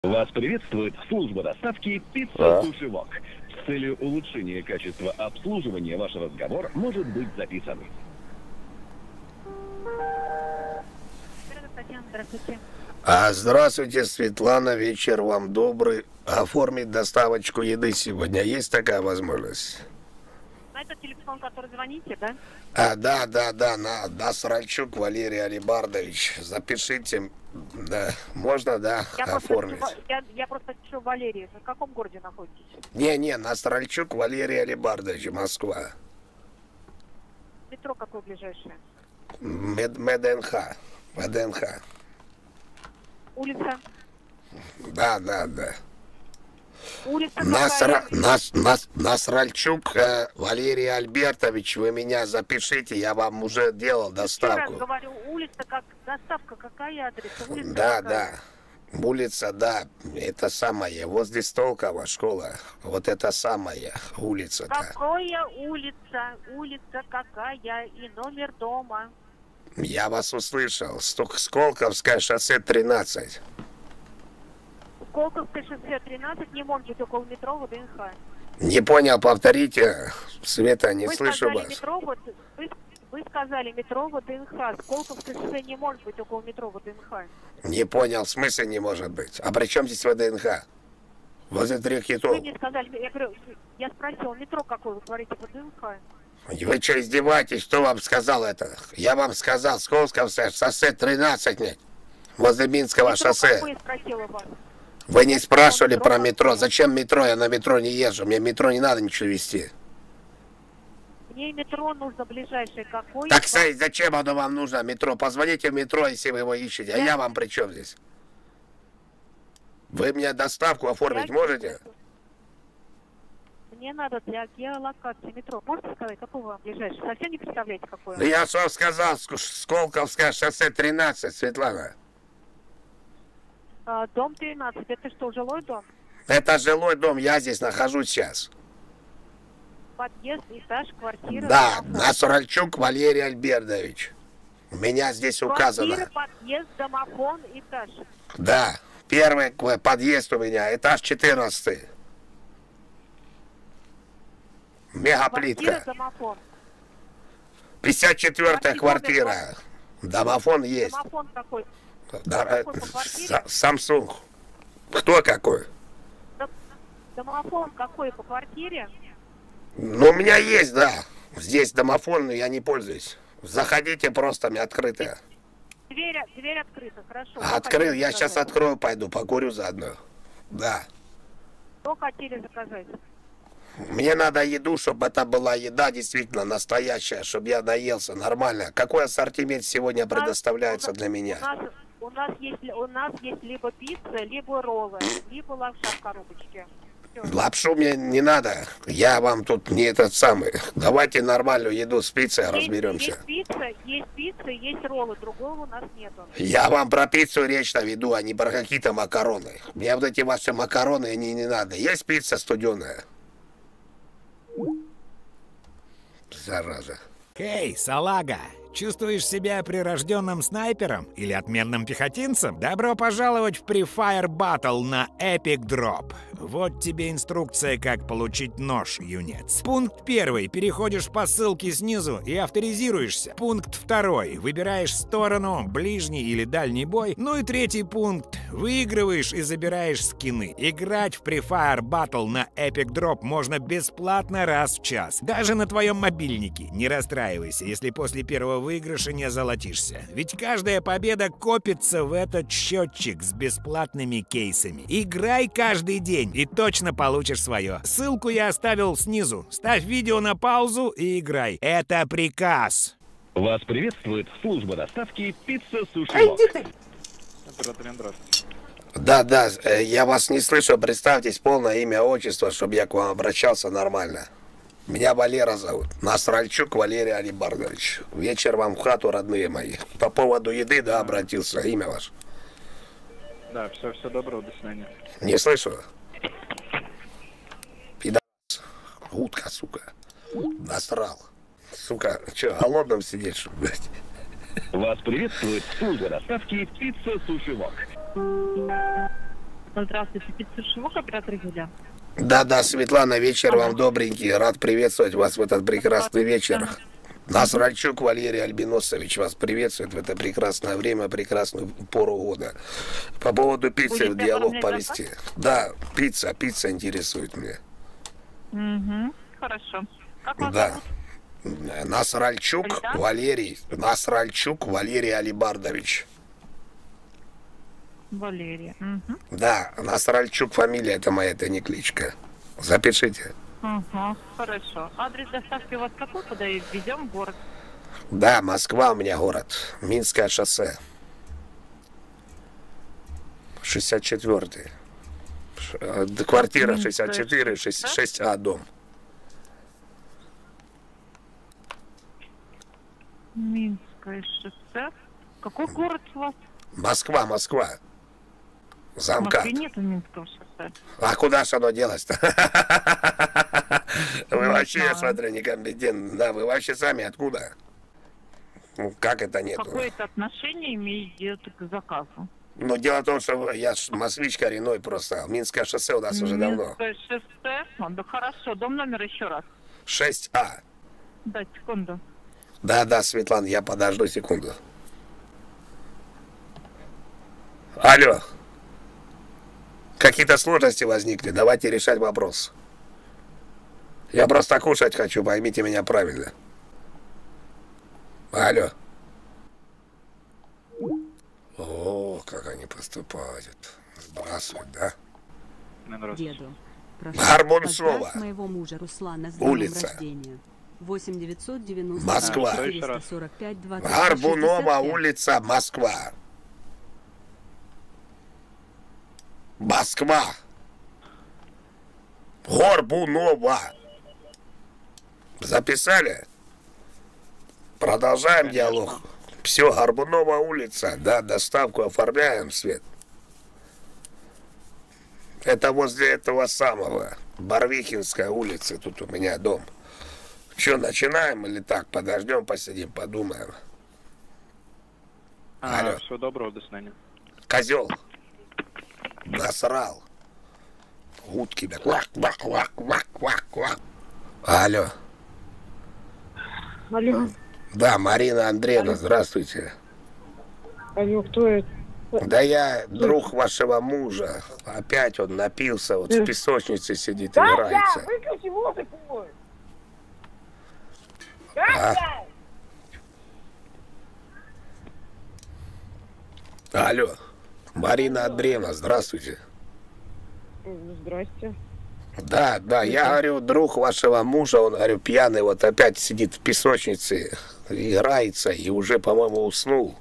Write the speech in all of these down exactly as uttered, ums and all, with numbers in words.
Вас приветствует служба доставки «Пицца А? Суши Вок». С целью улучшения качества обслуживания ваш разговор может быть записан. Здравствуйте. А, здравствуйте, Светлана, вечер вам добрый. Оформить доставочку еды сегодня есть такая возможность? На этот телефон, который звоните, да? А, да, да, да, на Насральчук Валерий Алибардович. Запишите, да, можно, да, Я оформить. Просто, я, я просто пишу Валерий. Вы в каком городе находитесь? Не, не, Насральчук Валерий Алибардович, Москва. Метро какое ближайшее? Мед, МДНХ, МДНХ. Улица? Да, да, да. Улица Насра... какая? Нас... Нас... Насральчук э, Валерий Альбертович, вы меня запишите, я вам уже делал Еще раз доставку. говорю, улица, как доставка, какая адрес? Улица Да, какая? да. Улица, да, это самая. Возле Столкова школа. Вот это самая улица-то. Какая улица? Улица какая? И номер дома? Я вас услышал. Сток... Сколковское шоссе тринадцать. Сколковское шоссе тринадцать, не может быть около метро ВДНХ. Не понял, повторите. Света, не Вы слышу сказали вас. метро, вот, вы, вы сказали метро ВДНХ. Сколковское шоссе не может быть около метро ВДНХ. Не понял, в смысле не может быть. А при чем здесь ВДНХ? Возле трех хитов. Вы мне сказали, я говорю, я спросил, метро какое, вы говорите, ВДНХ. Вы что, издеваетесь? Кто вам сказал это? Я вам сказал, Сколковское шоссе тринадцать, нет. Возле Минского Метро шоссе. какое, спросила вас. Вы не спрашивали Метро про метро. какое? Зачем метро? Я на метро не езжу. Мне метро не надо ничего везти. Мне метро нужно ближайшее какое. Так, Сай, зачем оно вам нужно, метро? Позвоните в метро, если вы его ищете. А Я- я вам при чем здесь? Вы мне доставку оформить Я- можете? Мне надо для геолокации метро. Можете сказать, какое вам ближайшее? Совсем не представляете, какое? Да я что сказал, Ск- Сколковское шоссе тринадцать, Светлана. А, дом тринадцать, это что, жилой дом? Это жилой дом, я здесь нахожусь сейчас. Подъезд, этаж, квартира? Да, домофон. Насральчук Валерий Альбертович. У меня здесь указано. Квартира, подъезд, домофон, этаж. Да, первый к- подъезд у меня, этаж четырнадцатый. Квартира, Мегаплитка. домофон. пятьдесят четвёртая Квартира, квартира. Домофон есть. Домофон какой? Да, э, какой по квартире? Са- Samsung. Кто какой? Дом- Домофон какой по квартире? Ну, у меня есть, да. Здесь домофон, но я не пользуюсь. Заходите просто, мне открытая. Дверь, дверь открыта, хорошо. Что Открыл, хотели я сейчас заказать? открою, пойду, покурю заодно. Да. Что хотели заказать? Мне надо еду, чтобы это была еда действительно настоящая, чтобы я наелся нормально. Какой ассортимент сегодня предоставляется для У меня? нас, у нас есть, у нас есть либо пицца, либо роллы, либо лапша в коробочке. Всё. Лапшу мне не надо. Я вам тут не этот самый. Давайте нормальную еду с пиццей Есть- разберемся. Есть пицца, есть пицца, есть роллы, другого у нас нету. Я вам про пиццу речь-то веду, а не про какие-то макароны. Мне вот эти ваши макароны, они не надо. Есть пицца студеная? Зараза. Эй, салага! Чувствуешь себя прирожденным снайпером или отменным пехотинцем? Добро пожаловать в Free Fire Battle на Epic Drop. Вот тебе инструкция, как получить нож, юнец. Пункт первый. Переходишь по ссылке снизу и авторизируешься. Пункт второй. Выбираешь сторону, ближний или дальний бой. Ну и третий пункт. Выигрываешь и забираешь скины. Играть в Free Fire Battle на Epic Drop можно бесплатно раз в час. Даже на твоем мобильнике. Не расстраивайся, если после первого выигрыша не золотишься. Ведь каждая победа копится в этот счетчик с бесплатными кейсами. Играй каждый день и точно получишь свое. Ссылку я оставил снизу. Ставь видео на паузу и играй. Это приказ. Вас приветствует служба доставки «Пицца Суши Вок». Оператор, здравствуйте. Да, да, э, я вас не слышу. Представьтесь, полное имя, отчество, чтобы я к вам обращался нормально. Меня Валера зовут. Насральчук Валерий Алибардович. Вечер вам в хату, родные мои. По поводу еды, да, обратился. Имя ваше. Да, все, все добро, до свидания. Не слышу. Пидас. Утка, сука. Насрал. Сука, что, голодным сидишь, блядь? Вас приветствует служба доставки «Пицца Суши Вок». Здравствуйте, пицца Шивок, оператор Юля. Да-да, Светлана, вечер вам добренький. Рад приветствовать вас в этот прекрасный вечер. Насральчук Валерий Альбиносович вас приветствует в это прекрасное время, прекрасную пору года. По поводу пиццы в диалог повести. Да, пицца, пицца интересует меня. Угу, хорошо. Как вас Да. зовут? Насральчук Алида? Валерий. Насральчук Валерий Алибардович. Валерия. Угу. Да, Насральчук фамилия, это моя, это не кличка. Запишите. Угу, хорошо. Адрес доставки у вас какой? Куда и везем в город? Да, Москва у меня город. Минское шоссе. шестьдесят четвёртый. Ш- э, Квартира Минское шестьдесят четыре, шоссе? шестьдесят шесть А, дом. Минское шоссе. Какой город у вас? Москва, Москва. В Замкат. Москве нету Минского шоссе. А куда же оно делось-то? Вы Не вообще, я знаю. смотрю, некомпетентны. Да, вы вообще сами откуда? Ну, как это нет? Какое это отношение имеет к заказу? Ну, дело в том, что я ж москвич коренной просто. Минское шоссе у нас уже давно. Минское шоссе. А, да хорошо. Дом номер еще раз. шесть А. Да, секунду. Да, да, Светлана, я подожду секунду. Алло. Какие-то сложности возникли, давайте решать вопрос. Я просто кушать хочу, поймите меня правильно. Алло. О, как они поступают. Сбрасывают, да? Здравствуйте. Деду, прошу, Горбунцова. поздравь моего мужа Руслана с днем Улица. рождения. восемь девятьсот девяносто Москва. четыреста сорок пять двадцать Горбунова, шестьдесят пять. улица, Москва. Москва. Горбунова. Записали? Продолжаем диалог. Все, Горбунова улица. Да, доставку оформляем, Свет. Это возле этого самого. Барвихинская улица. Тут у меня дом. Что, начинаем или так? Подождем, посидим, подумаем. Алло. А, всего доброго, до свидания. Козел. Насрал. Утки, да. Квак, квак, квак, квак, квак, квак. Алло. Алло, Да, Марина Андреевна, здравствуйте. алло, кто это? Да я друг вашего мужа. Опять он напился, вот в песочнице сидит, Катя, играется. выключи музыку! А? Катя! Алло. Марина Андреевна, здравствуйте. Здрасте. Да, да, я говорю, друг вашего мужа, он, говорю, пьяный, вот опять сидит в песочнице, играется и уже, по-моему, уснул.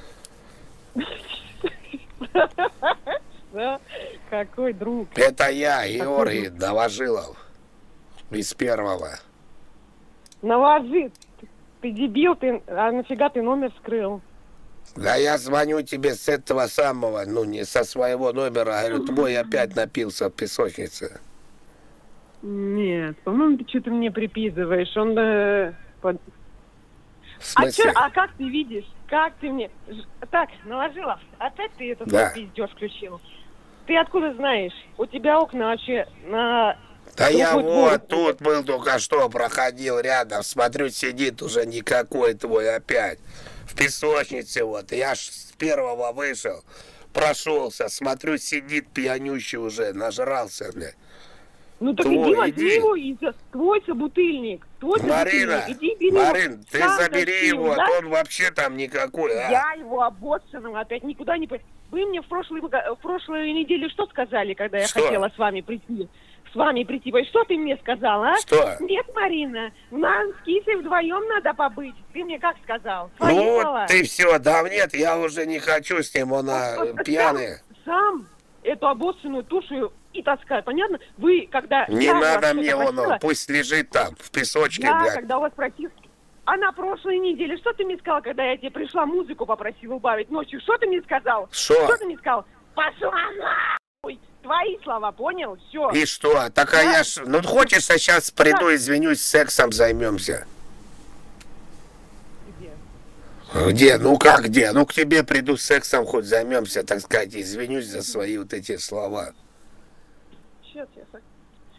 Да? Какой друг? Это я, Георгий Новожилов, из первого. Наложи. Ты дебил, ты, а нафига ты номер скрыл? Да я звоню тебе с этого самого, ну не со своего номера, говорю, твой опять напился в песочнице. Нет, по-моему, ты что-то мне приписываешь. Он... э, под- В А, смысле? чё, а как ты видишь? Как ты мне... Ж- Так, наложила. Опять ты этот Да. свой пиздёж включил. Ты откуда знаешь? У тебя окна вообще на... Да я другой вот двор. тут был только что, проходил рядом, смотрю, сидит уже никакой твой опять. В песочнице вот, я ж с первого вышел, прошелся, смотрю, сидит пьянющий уже, нажрался, блядь. Ну так Твой, иди возьми иди. его, из- твой собутыльник. Твой Марина, собутыльник. Иди бери Марин, его. ты Сам забери тащи его, да? а он вообще там никакой, а? Я его обоссанного опять никуда не... по- Вы мне в прошлой, в прошлой неделе что сказали, когда я Что? хотела с вами прийти? С вами прийти. Вы что ты мне сказала, а? Что? Нет, Марина, нам с Кисой вдвоем надо побыть. Ты мне как сказал? Свои Ну слова. вот ты все, да нет, я уже не хочу с ним, он а, Сам- пьяный. Сам эту обоссанную тушу и таскай, понятно? Вы, когда... Не я у вас надо что-то мне просила, он, пусть лежит там, в песочке, Я, блядь. когда у вас просил... А на прошлой неделе, что ты мне сказал, когда я тебе пришла, музыку попросила убавить ночью? Что ты мне сказал? Что? Что ты мне сказал? Пошла нахуй! Твои слова, понял? Все. И что? Так а я ж... Ну хочешь, я сейчас приду, извинюсь, сексом займемся. Где? Ну как где? Ну к тебе приду с сексом, хоть займемся, так сказать, извинюсь за свои вот эти слова. Сейчас я так.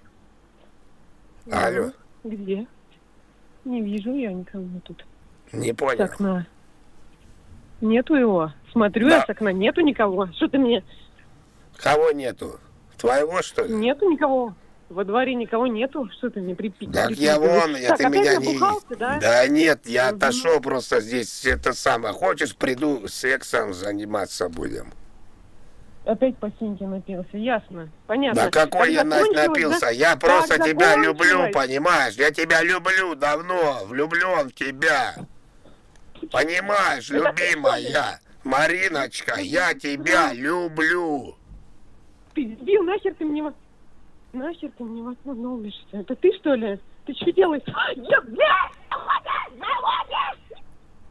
Алло. Где? Не вижу я никого тут. Не С понял. окна. Нету его. Смотрю Да. я с окна, нету никого. Что ты мне... Кого нету? Твоего, что ли? Нету никого. Во дворе никого нету. Что ты мне припи... Так я вон, я, так, ты опять меня не... набухался, да? Да нет, я Мгм. отошел просто здесь, это самое. Хочешь, приду сексом заниматься будем. Опять по синьке напился. Ясно. Понятно. Да какой Так я на- закончилось, напился? да? Я просто Так тебя люблю, закончилось. понимаешь? Я тебя люблю давно, влюблен в тебя. Понимаешь, любимая? Мариночка, я тебя люблю. Ты дебил, нахер ты мне... во- Нахер ты мне в окно долбишься? Это ты, что ли? Ты что делаешь? Я, блядь, заводишь!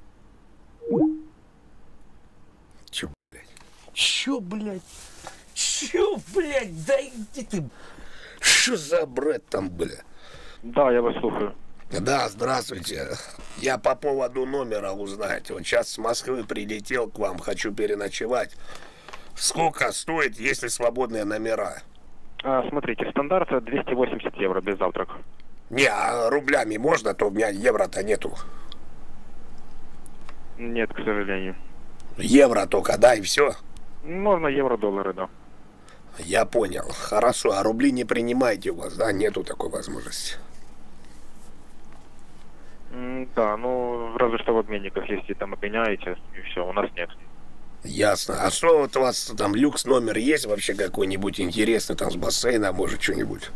Чё, блядь? Чё, блядь? Чё, блядь? Да иди ты. Что за бред там, бля? Да, я вас слушаю. Да, здравствуйте. Я по поводу номера узнать. Вот сейчас с Москвы прилетел к вам, хочу переночевать. Сколько стоит, если свободные номера? А, смотрите, стандарт двести восемьдесят евро без завтрака. Не, а рублями можно, то у меня евро-то нету. Нет, к сожалению. Евро только, да, и все. Можно евро-доллары, да. Я понял. Хорошо, а рубли не принимаете у вас, да? Нету такой возможности. М, Да, ну, разве что в обменниках, если там обменяете, и все, у нас нет. Ясно. А что вот у вас там люкс номер есть вообще какой-нибудь интересный, там с бассейном, может, что-нибудь?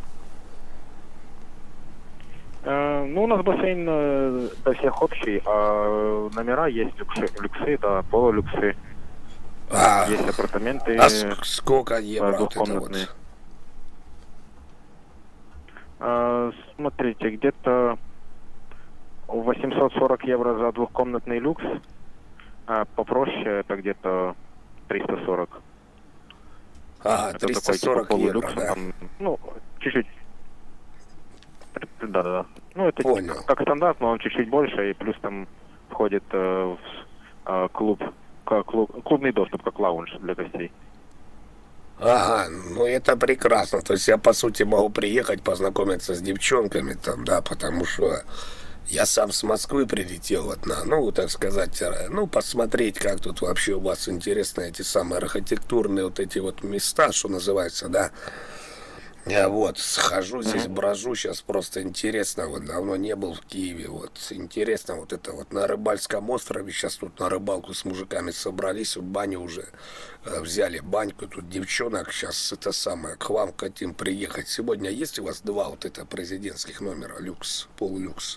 Э, ну, у нас бассейн э, для всех общий, а номера есть люксы, люксы, да, полулюксы, А, есть апартаменты а ск- сколько евро э, вот это двухкомнатные. вот? Э, смотрите, где-то восемьсот сорок евро за двухкомнатный люкс, а попроще это где-то триста сорок. Ага, Это триста такой, сорок типа, евро, полулюкс, да. там, ну, чуть-чуть. Да-да-да. Ну, это Понял. как стандарт, но он чуть-чуть больше, и плюс там входит э, в э, клуб, к- клуб, клубный доступ, как лаунж для гостей. Ага, ну это прекрасно. То есть я, по сути, могу приехать, познакомиться с девчонками там, да, потому что я сам с Москвы прилетел вот на, ну, так сказать, э, ну, посмотреть, как тут вообще у вас интересно эти самые архитектурные вот эти вот места, что называется, да. Я вот схожу здесь, брожу, сейчас просто интересно, вот давно не был в Киеве, вот интересно вот это вот на Рыбальском острове, сейчас тут на рыбалку с мужиками собрались, в баню уже э, взяли баньку, тут девчонок, сейчас это самое, к вам хотим приехать. Сегодня есть у вас два вот это президентских номера, люкс, полулюкс?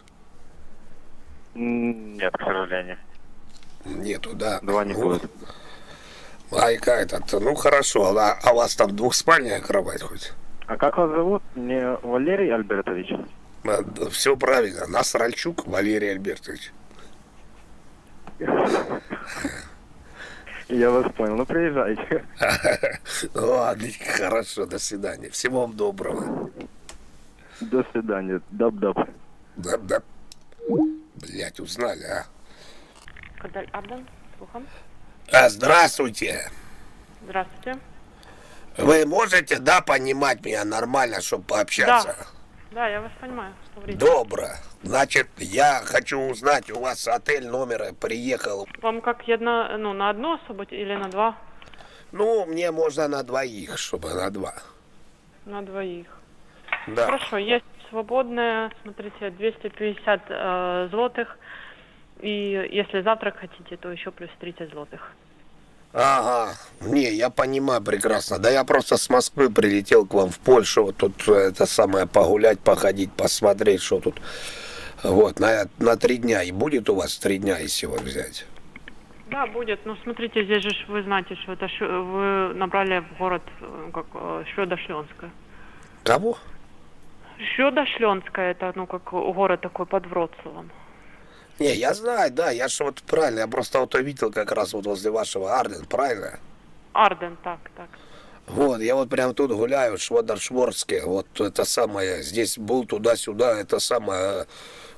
М, Нет, к сожалению. Нету, да? Два не Ну, будет. а и как это, ну хорошо, а, а у вас там двухспальная кровать хоть? А как вас зовут? Не Валерий Альбертович? Все правильно, Насральчук Валерий Альбертович. Я вас понял. Ну, приезжайте. Ладно, хорошо, до свидания. Всего вам доброго. До свидания. Даб-даб. Да, да. Блять, узнали, а? Кадаль Арден, слухом. А, здравствуйте. Здравствуйте. Вы можете, да, понимать меня нормально, чтобы пообщаться? Да, я вас понимаю. Говорите. Добро. Значит, я хочу узнать, у вас отель номера приехал. Вам как одна, ну, на одну особо или на два? Ну, мне можно на двоих, чтобы на два. На двоих. Да. Хорошо, есть свободная, смотрите, двести пятьдесят э, злотых. И если завтрак хотите, то еще плюс тридцать злотых. Ага, не, я понимаю прекрасно. Да я просто с Москвы прилетел к вам в Польшу, вот тут это самое, погулять, походить, посмотреть, что тут. Вот, на, на три дня. И будет у вас три дня, если его взять? Да, будет. Но смотрите, здесь же ж вы знаете, что это Ш- вы набрали в город э, как э, Шведошлёнское. Кого? Шведошлёнское, это, ну, как город такой под Вроцлавом. Не, я знаю, да, я же вот правильно, я просто вот увидел как раз вот возле вашего Арден, правильно? Арден, так, так. Вот, я вот прям тут гуляю, Шводоршворске, вот это самое, здесь был туда-сюда, это самое,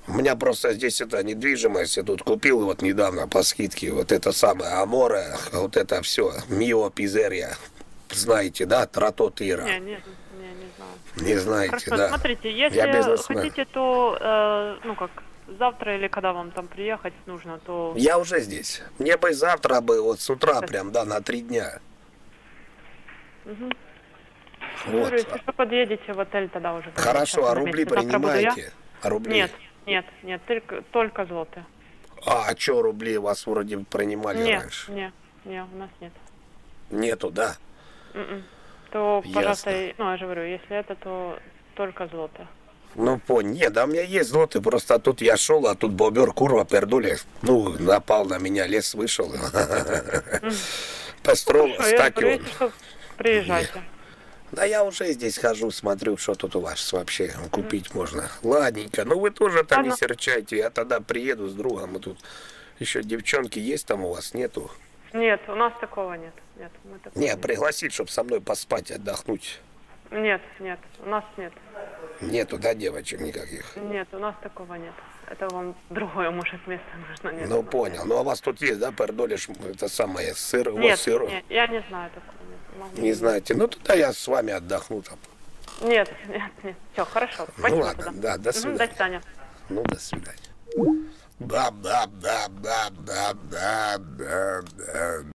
У меня просто здесь это недвижимость, я тут купил вот недавно по скидке, вот это самое Аморе, вот это все, Мио Пизерия, знаете, да, Тратотира. Не, нет, не, не знаю. Не знаете, Хорошо, да. смотрите, Я если бизнесмен. хотите, то, э, ну как, завтра или когда вам там приехать нужно, то... Я уже здесь. Мне бы завтра бы, вот с утра прям, да, на три дня. Угу. Вот. Говорю, если что, подъедете в отель, тогда уже... Хорошо, а на рубли месте. Завтра буду я. принимаете? А рубли? Нет, нет, нет, только, только злоты. А, а что рубли вас вроде принимали Нет, раньше? нет, нет, у нас нет. Нету, да? М-м. То, Ясно. пожалуйста, и- ну, я же говорю, если это, то только злоты. Ну, понял. Нет, да у меня есть злоты, просто тут я шел, а тут бобер, курва, пердули. Ну, напал на меня, лес вышел. Построил Хорошо, я же говорю, стакион. если что, приезжайте. Да я уже здесь хожу, смотрю, что тут у вас вообще купить можно. Ладненько, ну вы тоже там не Ладно. серчайте, я тогда приеду с другом, и тут еще девчонки есть там у вас, нету? Нет, у нас такого нет. Нет, мы такого Не, нет. пригласить, чтобы со мной поспать, отдохнуть. Нет, нет, у нас нет. Нету, да, девочек никаких? Нет, у нас такого нет. Это вам другое, может, место нужно. Нет, Ну, у нас понял. Ну, а у вас тут есть, да, пердолиш, это самое, сыр, вот Нет, сыр. нет, я не знаю такого. Нет. Могу- Не знаете. Ну, тогда я с вами отдохну там. Нет, нет, нет. Все, хорошо. Спасибо. Ну, ладно, тогда. да, до Мгм, свидания. До свидания. Ну, до свидания. Да, да, да, да, да, да, да, да.